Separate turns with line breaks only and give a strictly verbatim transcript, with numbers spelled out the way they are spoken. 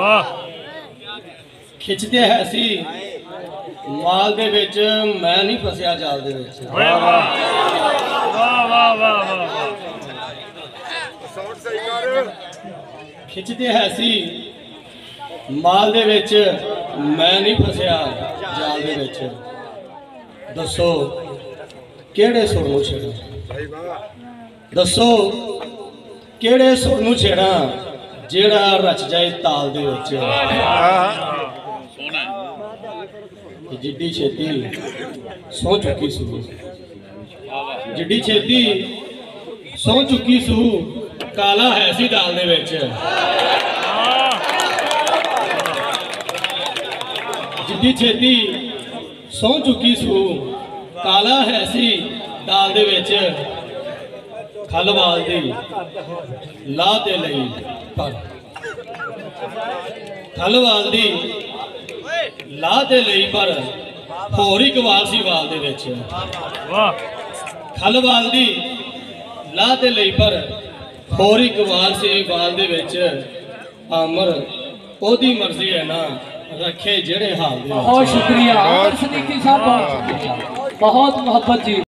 खिचते है सी माल दे विच मैं नहीं फसिया जाल दे विच। खिचते है सी माल दे विच मैं नहीं फसिया जाल दे विच। दसो केड़े सुर नूं छेड़ा, दसो केड़े सुर नूं छेड़ा जेड़ा रच जाए ताल दे विच। जिड्डी छेती सौ चुकी सू, जिड्डी छेती सौ चुकी सू काला है सी दाल दे विच। जिड्डी छेती सौ चुकी सू काला है सी दाल दे विच। खल वाल दी ला ते लई पर, खल वाल दी ला ते लई पर होर एक वाल सी वाल दे विच। खल वाल दी ला ते लई पर होर एक वाल सी वाल दे विच। अमर ओदी मर्जी है ना रखे जेड़े हाल दे।
बहुत शुक्रिया सदीकी साहब, बहुत मोहब्बत जी।